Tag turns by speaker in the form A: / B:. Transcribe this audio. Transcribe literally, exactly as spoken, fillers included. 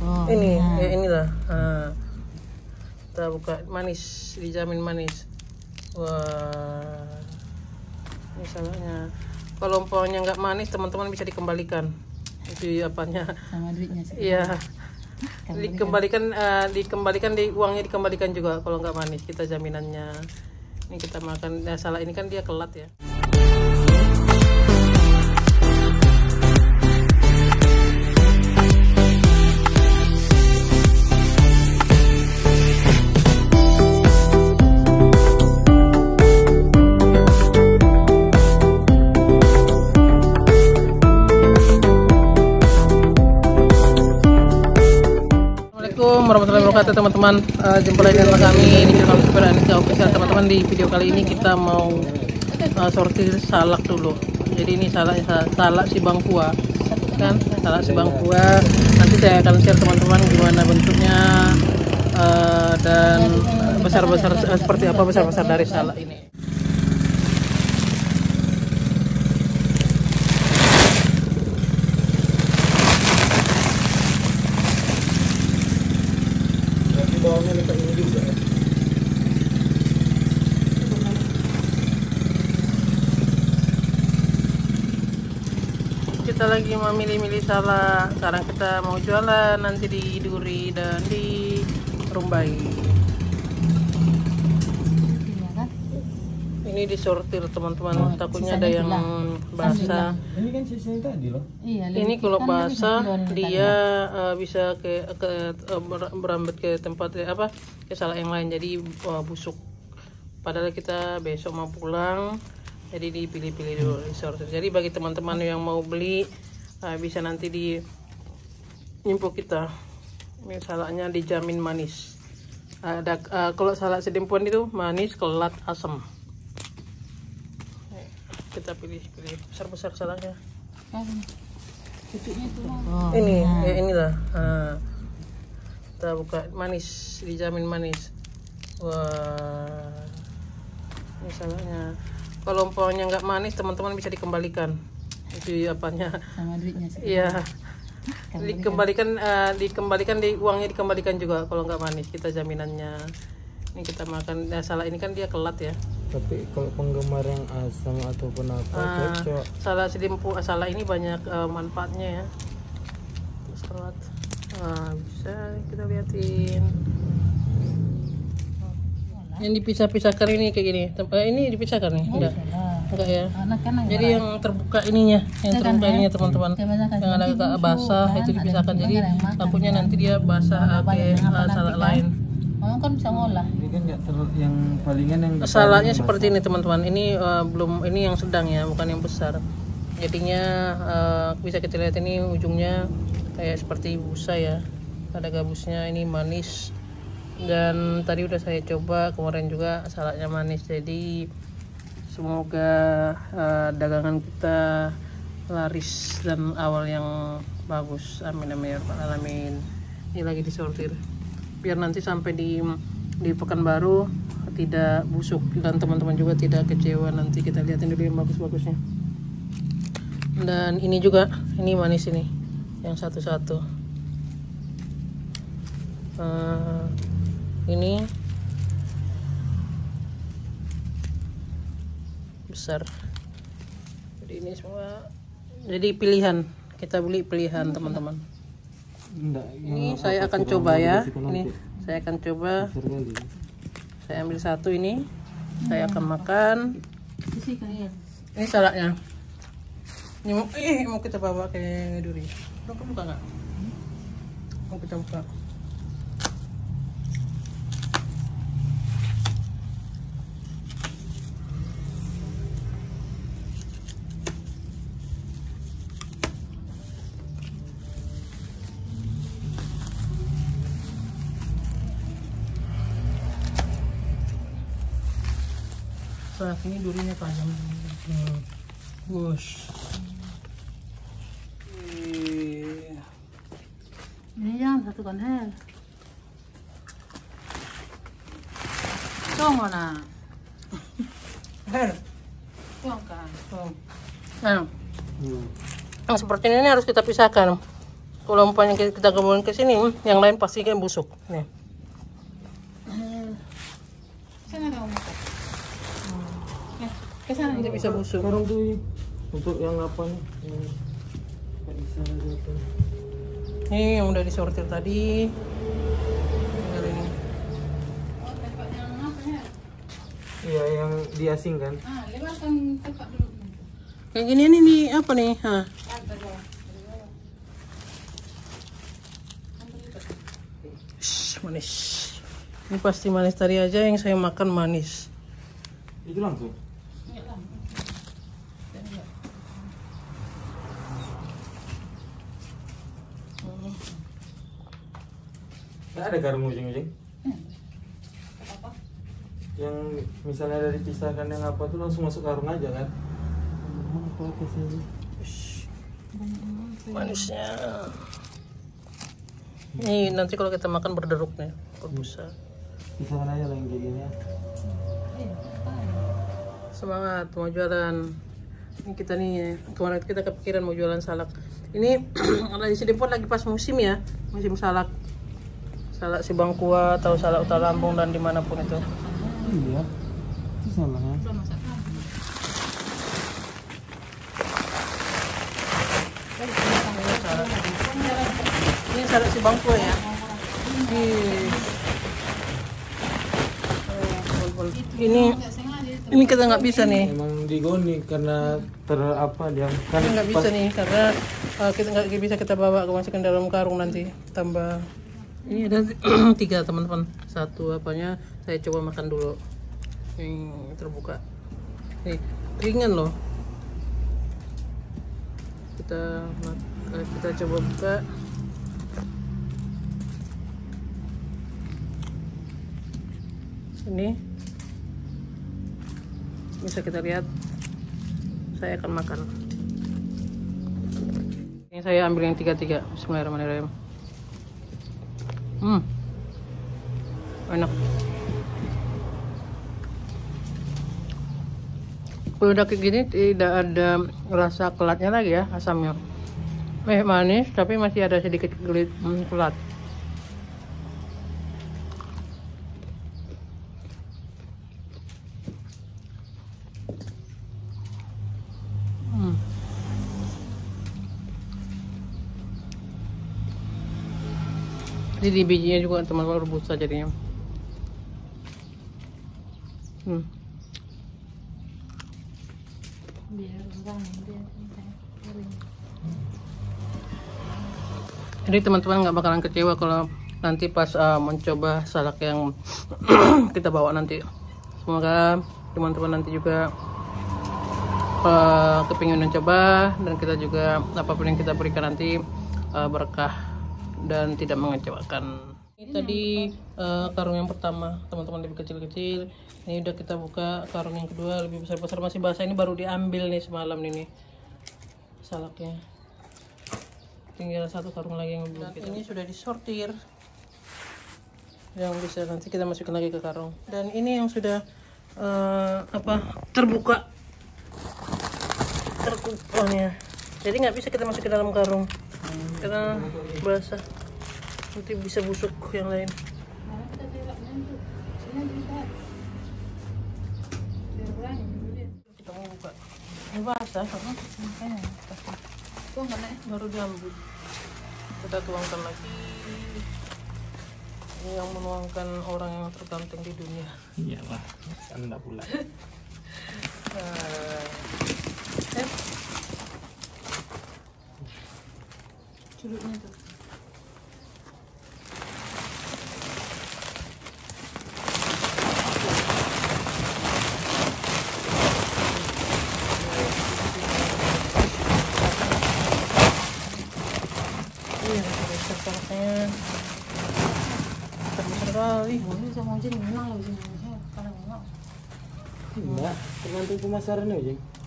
A: Oh,
B: ini
A: nah.
B: ya inilah. Nah, kita buka, manis, dijamin manis. Wah, ini salahnya. Kalau umpamanya nggak manis, teman-teman bisa dikembalikan. Itu apanya?
A: Sama duitnya sih.
B: Iya. Dikembalikan, uh, dikembalikan di uangnya dikembalikan juga kalau nggak manis, kita jaminannya. Ini kita makan, nah, salah ini kan dia kelat ya. Warahmatullahi wabarakatuh teman-teman, uh, jumpa lagi dengan kami di channel Super Anika Official. Teman-teman, di video kali ini kita mau uh, sortir salak dulu. Jadi ini salak salak si bangkua, kan? Salak si bangkua. Nanti saya akan share teman-teman gimana bentuknya uh, dan besar-besar uh, seperti apa besar-besar dari salak ini. Bawangnya minta ini juga ya. Kita lagi memilih-milih salak. Sekarang kita mau jualan nanti di Duri dan di Rumbai. Ini disortir teman-teman, oh, takutnya ada yang basah.
C: Ini kan sisanya tadi loh.
A: Iya,
B: ini kalau basah dia uh, bisa ke, ke uh, berambat ke tempat apa ke salak yang lain, jadi uh, busuk. Padahal kita besok mau pulang, jadi dipilih-pilih dulu disortir. Jadi bagi teman-teman yang mau beli uh, bisa nanti di info kita. Ini salaknya dijamin manis. Ada uh, kalau salak sedempuan itu manis, kelat, asam. Kita pilih-pilih besar-besar salaknya.
A: Oh,
B: ini
A: nah.
B: ya inilah. Nah, kita buka, manis, dijamin manis. Wah, ini salaknya. Kalau umpamanya nggak manis, teman-teman bisa dikembalikan. Itu apanya?
A: Sama duitnya sih.
B: Iya. Dikembalikan, uh, dikembalikan di uangnya dikembalikan juga kalau nggak manis, kita jaminannya. Ini kita makan, nah, salak ini kan dia kelat ya.
C: Tapi kalau penggemar yang asam ataupun apa,
B: uh,
C: cocok.
B: Salak sedempu, salak ini banyak uh, manfaatnya ya. Salad, nah, bisa kita liatin. Yang dipisah-pisahkan ini kayak gini. Eh, ini dipisahkan nih, enggak? Enggak ya. Jadi yang terbuka ininya, yang terbuka ininya teman-teman. Yang ada agak basah itu dipisahkan. Jadi takutnya nanti dia basah kayak uh, salak lain.
A: Oh, kan bisa ngolah.
C: Ini kan enggak terlalu yang palingan yang
B: salaknya seperti ini teman-teman. Ini uh, belum, ini yang sedang ya, bukan yang besar. Jadinya uh, bisa kita lihat ini ujungnya kayak seperti busa ya. Ada gabusnya, ini manis. Dan tadi udah saya coba kemarin juga salaknya manis. Jadi semoga uh, dagangan kita laris dan awal yang bagus. Amin amin ya rabbal alamin. Ini lagi disortir biar nanti sampai di di Pekanbaru tidak busuk dan teman-teman juga tidak kecewa. Nanti kita lihatin dulu yang bagus-bagusnya. Dan ini juga, ini manis ini yang satu-satu. Uh, ini besar. Jadi ini semua jadi pilihan, kita beli pilihan teman-teman.
C: Enggak,
B: ini saya akan coba ya. Ini saya akan coba. Saya ambil satu ini. Saya akan makan. Ini salaknya. Ini mau, eh, mau kita bawa ke Duri. Mau buka nggak? Mau kita buka. Salak ini durinya tajam. Hmm. Wush.
A: Ini yang satu kan hel. Tunggu na.
B: Hel.
A: Tunggu kan.
B: Nah, yang seperti ini harus kita pisahkan. Kalau umpamanya kita gabungin ke sini, yang lain pasti kan busuk. Nih.
A: Sana kamu makan. Ya, ke sana
B: Nanti bisa busuk.
C: Karung tuh untuk yang apa nih? Yang nggak bisa gitu.
B: Ini yang udah disortir tadi. Tinggal ini.
A: Oh, tempat yang apa ya?
C: Iya, yang diasingkan.
A: Ah, lewatkan tempat dulu.
B: Kayak gini nih, nih apa nih? Hah.
A: Ada bawah.
B: Shh, manis. Ini pasti manis tadi aja yang saya makan manis.
C: Itu langsung.
A: Enggak lah.
C: Nggak ada karung ujung-ujung.
A: Apa?
C: Yang misalnya dari pisahkan yang apa tuh langsung masuk karung aja kan? Apa ke sini?
B: Manisnya. Ini nanti kalau kita makan berderuk nih, berbusa.
C: Pisahkan aja lah yang kayak gini ya.
B: Semangat mau jualan. Ini kita nih kemarin kita kepikiran mau jualan salak. Ini ada di sini pun lagi pas musim ya, musim salak. Salak si Bangkua atau salak Utara Lampung dan dimanapun itu.
C: Iya. Itu salahnya.
A: Belum masak lagi.
B: Salak. Ini salak si Bangkua ya. Ini ini kita nggak bisa nih.
C: Emang digoni karena ter apa dia kan
B: Ini nggak bisa nih karena uh, kita nggak bisa kita bawa ke masukin dalam karung nanti tambah. Ini ada tiga teman-teman. Satu apanya saya coba makan dulu. Yang terbuka. Nih ringan loh. Kita kita coba buka. Ini bisa kita lihat. Saya akan makan. Ini saya ambil yang tiga-tiga. Bismillahirrahmanirrahim. Hmm, enak. Kalau udah kayak gini tidak ada rasa kelatnya lagi ya, asamnya. Eh manis tapi masih ada sedikit gelit hmm, kelat. Hmm. Jadi bijinya juga teman-teman rebus saja jadinya. Hmm.
A: Biar orang biar kering.
B: Jadi teman-teman nggak bakalan kecewa kalau nanti pas uh, mencoba salak yang kita bawa nanti. Semoga teman-teman nanti juga uh, kepingin mencoba dan kita juga apapun yang kita berikan nanti uh, berkah dan tidak mengecewakan. Ini tadi uh, karung yang pertama teman-teman lebih kecil-kecil. Ini udah kita buka karung yang kedua lebih besar-besar masih basah. Ini baru diambil nih semalam ini salaknya. Tinggal satu karung lagi yang belum kita. Ini sudah disortir. Yang bisa nanti kita masukin lagi ke karung. Dan ini yang sudah uh, apa terbuka terkupanya. Jadi nggak bisa kita masukin dalam karung karena basah. Nanti bisa busuk yang lain.
A: Nah, kita tilaknya tuh. Sini bisa. Biar berani dulu.
B: Kita mau buka. Ini basah karena
A: Makanya. Tuh enggak naik.
B: baru diambil. Kita tuangkan lagi. Ini yang menuangkan orang yang terganteng di dunia.
C: Iyalah, anda pula.
B: Nah, eh,
A: Culuknya tuh.
B: iya besar salaknya. Besar kali.
A: Oh, ini sama jadi memang lebih sini. Kalau enggak.
C: Enggak, tergantung pemasarannya, Jeng.